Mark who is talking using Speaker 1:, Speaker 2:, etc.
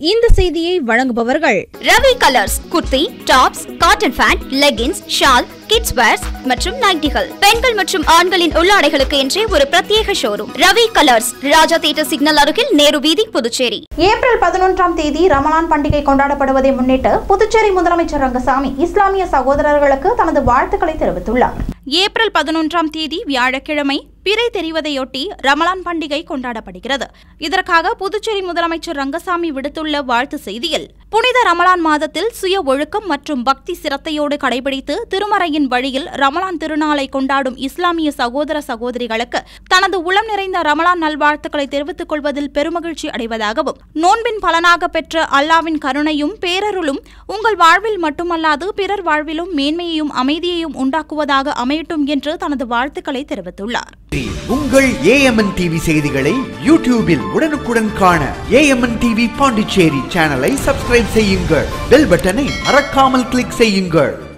Speaker 1: இந்த செய்தியை வழங்குபவர்கள்
Speaker 2: Ravi colours kurti, tops, cotton pant, leggings, shawl, kids wears மற்றும் நைட்டிகள். பெண்கள் மற்றும் ஆண்களின் உள்ளாடைகளுக்கு என்றே ஒரு பிரத்யேக showroom. Ravi colours, Raja theatre signal அருகில், நேரு வீதி, புதுச்சேரி.
Speaker 3: ஏப்ரல் 11ஆம் தேதி ரமலான் பண்டிகை கொண்டாடப்படுவதை முன்னிட்டு புதுச்சேரி முதலமைச்சர் ரங்கசாமி இஸ்லாமிய சகோதரர்களுக்கு தனது வாழ்த்துக்களை தெரிவித்துள்ளார்.
Speaker 4: ஏப்ரல் 11ஆம் தேதி வியாழக்கிழமை பிறை தெரிவதையொட்டி ரமலான் பண்டிகை கொண்டாடப்படுகிறது. இதற்காக புதுச்சேரி முதலமைச்சர் ரங்கசாமி விடுத்துள்ள வாழ்த்து செய்தியில், புனித ரமலான் மாதத்தில் சுய ஒழுக்கம் மற்றும் பக்தி சிரத்தையோடு கடைபிடித்து திருமறையின் வழியில் ரமலான் திருநாளை கொண்டாடும் இஸ்லாமிய சகோதர சகோதரிகளுக்கு தனது உளம் நிறைந்த ரமலான் நல்வாழ்த்துக்களை தெரிவித்துக் கொள்வதில் பெருமகிழ்ச்சி அடைவதாகவும், நோன்பின் பலனாக பெற்ற அல்லாவின் கருணையும் பேரருளும் உங்கள் வாழ்வில் மட்டுமல்லாது பிறர் வாழ்விலும் மேன்மையையும் அமைதியையும் உண்டாக்குவதாக அமையட்டும் என்று தனது வாழ்த்துக்களை தெரிவித்துள்ளார்.
Speaker 5: உங்கள் AMNTV செய்திகளை யூடியூபில் உடனுக்குடன் காண AMNTV பாண்டிச்சேரி சேனலை சப்ஸ்கிரைப் செய்யுங்கள். பெல் பட்டனை மறக்காமல் கிளிக் செய்யுங்கள்.